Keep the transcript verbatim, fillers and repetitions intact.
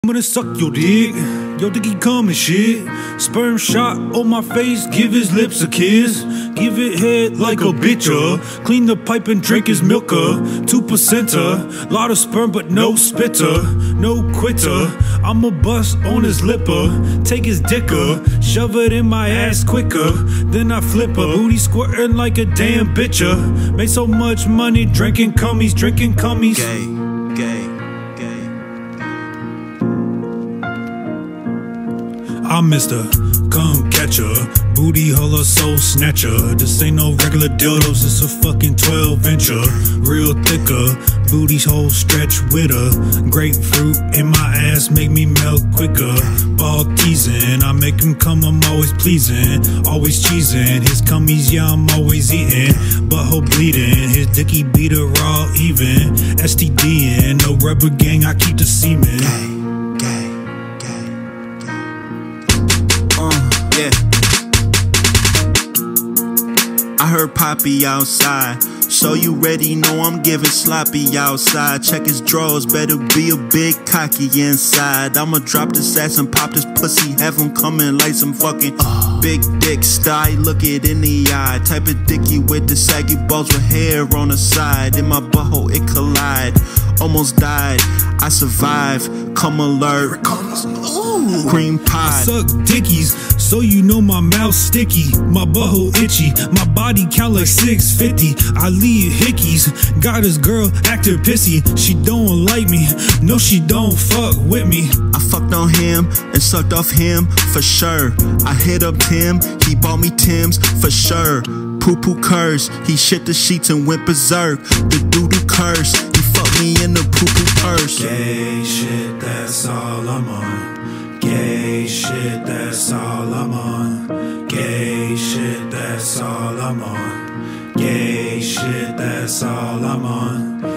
I'm gonna suck your dick, your dicky come and shit. Sperm shot on my face, give his lips a kiss. Give it head like a bitcher. Clean the pipe and drink his milker. Two percenter, lot of sperm but no spitter. No quitter, I'ma bust on his lipper. Take his dicker, shove it in my ass quicker. Then I flip her, booty squirting like a damn bitcher. Made so much money drinking cummies, drinking cummies. Gay, gay. I'm Mister Come Catcher, booty holler, soul snatcher. This ain't no regular dildos, it's a fucking twelve incher. Real thicker, booty hole stretch with her. Grapefruit in my ass make me melt quicker. Ball teasing, I make him come, I'm always pleasing. Always cheesing, his cummies, yeah, I'm always eating. Butthole bleeding, his dicky beater raw even. S T D in, no rubber gang, I keep the semen. I heard Poppy outside, so you ready know I'm giving sloppy outside. Check his drawers, better be a big cocky inside. I'ma drop this ass and pop this pussy, have him coming like some fucking uh, big dick style. Look it in the eye, type of dicky with the saggy balls with hair on the side. In my butthole it collide, almost died, I survived, come alert. Ooh, cream pie. I suck dickies, so you know my mouth sticky. My butthole itchy, my body count like six fifty. I leave hickeys, got this girl acting pissy. She don't like me, no she don't fuck with me. I fucked on him and sucked off him for sure. I hit up Tim, he bought me Tim's for sure. Poo poo curse, he shit the sheets and went berserk. The doo-doo curse, he fucked me in the poo poo purse. Gay shit, that's all I'm on. Gay shit, that's all I'm on. Gay shit, that's all I'm on. Gay shit, that's all I'm on.